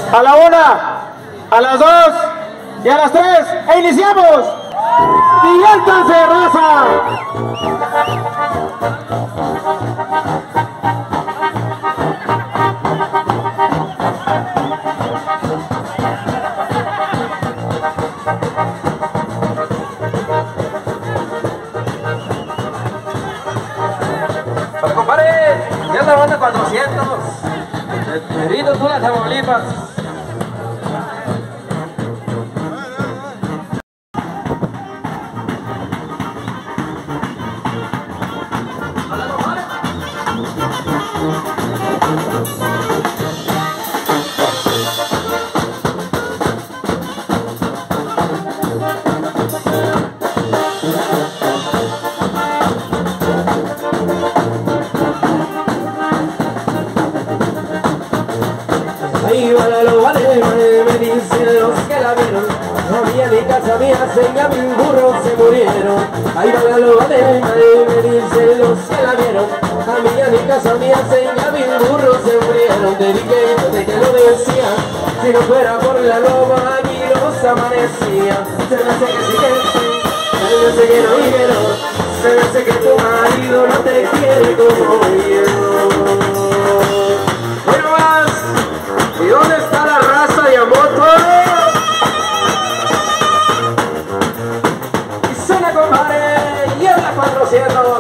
A la 1, a las 2 y a las 3. ¡E iniciamos! ¡Diviértanse, raza! Para compadre, ya es la banda 400. Perito, tú las Tamaulipas. Ahí va la loba de me dicen los que la vieron. A mí en mi casa me hacen a mil burros se murieron. Ahí va la loba de me dicen los que la vieron. A mí en mi casa me hacen a mil burros se murieron. Te dije de que lo decía, si no fuera por la loba aquí los amanecía. Se me hace que sí que sí, se me hace que no y que no. Se me hace que tu marido no te quiere como yo. Bueno más. ¿Y dónde está la raza de Amoto? Y suena, compadre, y es la 400.